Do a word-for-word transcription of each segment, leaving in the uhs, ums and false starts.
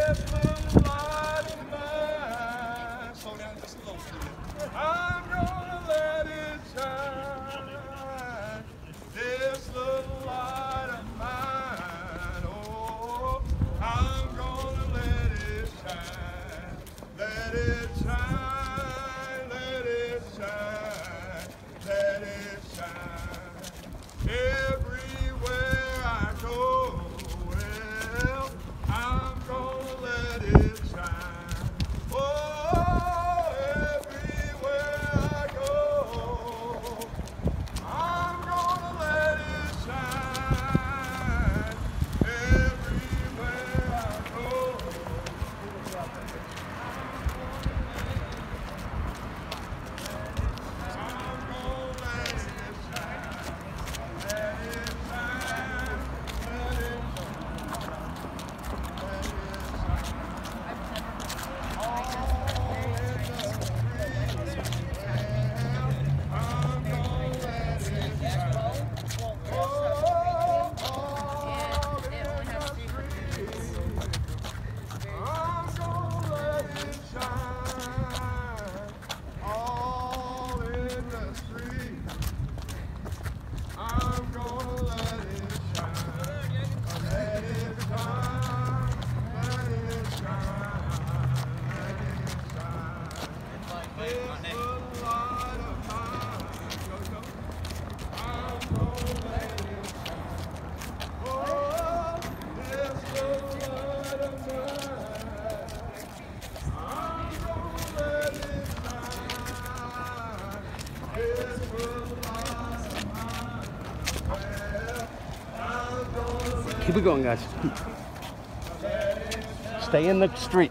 Keep it going, guys. Stay in the street.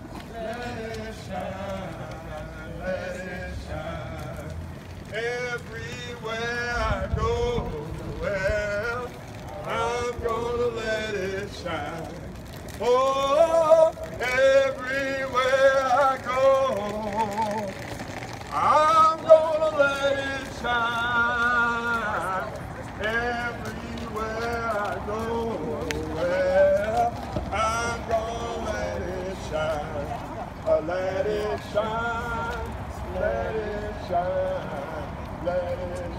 Everywhere I go, well, I'm gonna let it shine. Oh, everywhere I go, I'm gonna let it shine. Everywhere I go, well, I'm gonna let it shine. Uh, let it shine, let it shine, let it shine.